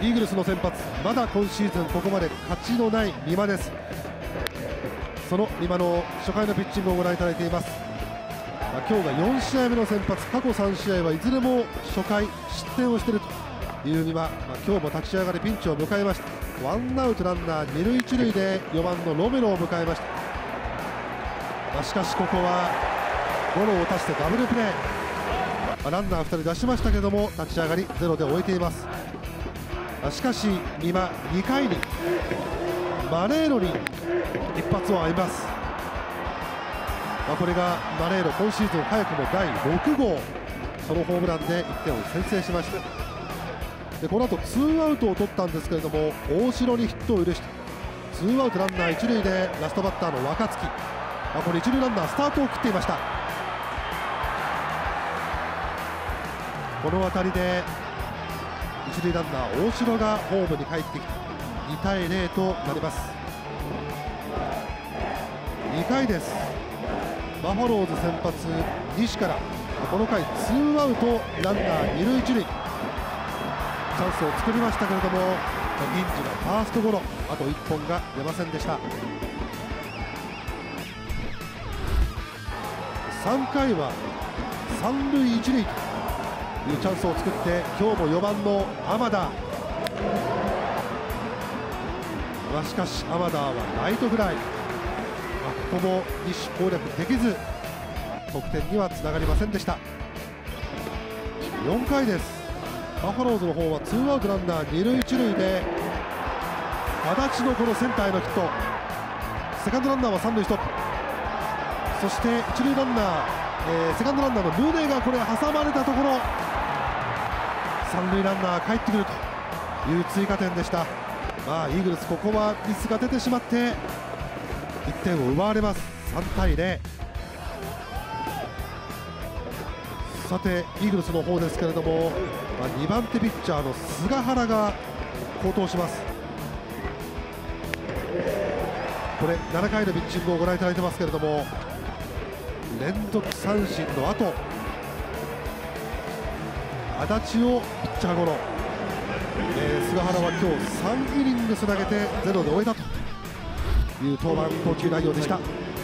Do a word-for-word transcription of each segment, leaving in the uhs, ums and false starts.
イーグルスの先発、まだ今シーズンここまで勝ちのない美馬です。その美馬の初回のピッチングをご覧いただいています。まあ、今日がよん試合目の先発、過去さん試合はいずれも初回失点をしているという美馬、まあ、今日も立ち上がりピンチを迎えました。ワンアウトランナー二塁一塁でよばんのロメロを迎えました。まあ、しかしここはゴロを打たせてダブルプレー、まあ、ランナーふたり出しましたけども立ち上がりゼロで終えています。まあ、しかし美馬にかいにマレーロに一発を浴びます。まあ、これがマレーロ今シーズン早くもだいろくごう、そのホームランでいってんを先制しました。でこの後ツーアウトを取ったんですけれども大城にヒットを許してツーアウトランナー一塁でラストバッターの若月、まあ、これ一塁ランナースタートを切っていました。この当たりで一塁ランナー大城がホームに帰ってきてにたいゼロとなります。にかいです。バファローズ先発西からこの回ツーアウトランナー二塁一塁チャンスを作りましたけれども銀次がファーストゴロ、あといっぽんが出ませんでした。さんかいは三塁一塁というチャンスを作って今日もよばんの天田、まあ、しかし天田はライトフライ、まあ、ここも西攻略できず得点にはつながりませんでした。よんかいです。バファローズの方はツーアウトランナー二塁一塁で足立のこのセンターへのヒット、セカンドランナーは三塁ストップ、そして一塁ランナー、えー、セカンドランナーの宗がこれ挟まれたところ三塁ランナー帰ってくるという追加点でした。まあイーグルスここはミスが出てしまっていってんを奪われます。さんたいゼロ。さてイーグルスの方ですけれども、まあ、にばん手ピッチャーの菅原が好投します。これななかいのピッチングをご覧いただいてますけれども連続三振の後足立をピッチャーゴロ、えー、菅原は今日さんイニングス投げてゼロで終えたという登板投球内容でした。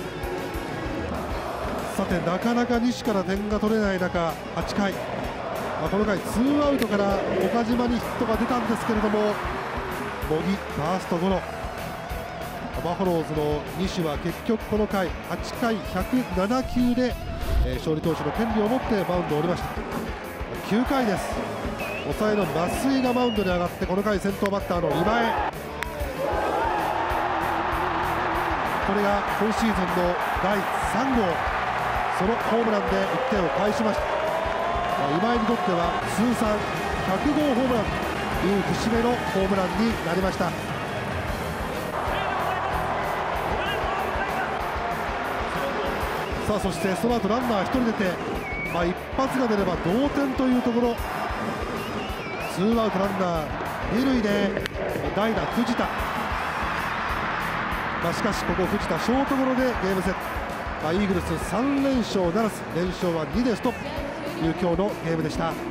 さてなかなか西から点が取れない中はちかい、まあ、この回ツーアウトから岡島にヒットが出たんですけれども茂木ファーストゴロ、バファローズの西は結局この回はちかいひゃくななきゅうで、えー、勝利投手の権利を持ってマウンドを降りました。きゅうかいです。抑えの増井がマウンドに上がってこの回先頭バッターの今江、これが今シーズンのだいさんごう、そのホームランでいってんを返しました。今井にとっては通算ひゃくごうホームランという節目のホームランになりました。さあそしてその後ランナーひとり出て、まあ、一発が出れば同点というところ、ツーアウトランナー二塁で代打藤田、まあ、しかしここ藤田ショートゴロでゲームセット、まあ、イーグルスさんれんしょうならず連勝はにでストップという今日のゲームでした。